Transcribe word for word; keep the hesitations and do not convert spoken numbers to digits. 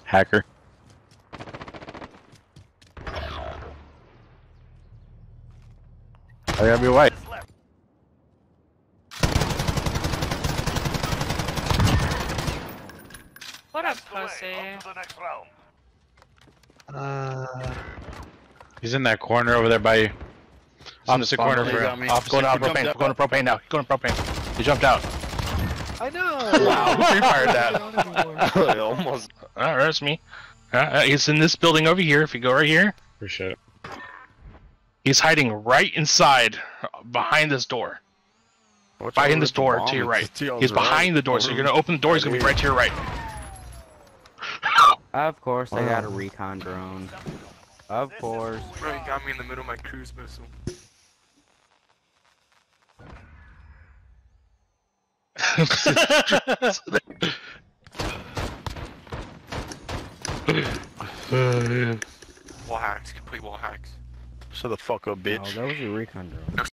Hacker. I gotta be white. What a pussy. Uh, he's in that corner over there by you. Opposite corner for him. Off, going to propane. Going to propane now. Going to propane. He jumped out. I know. Wow, who free fired that? Almost. Alright, that's me. Uh, he's in this building over here. If you go right here, Appreciate it. he's hiding right inside, behind this door. Behind this door to your right. He's behind the door, so you're gonna open the door. He's gonna be right to your right. Of course, I got a recon drone. Of course. Bro, you got me in the middle of my cruise missile. Wall hacks, complete wall hacks. Shut the fuck up, bitch. Oh, that was a recon drone.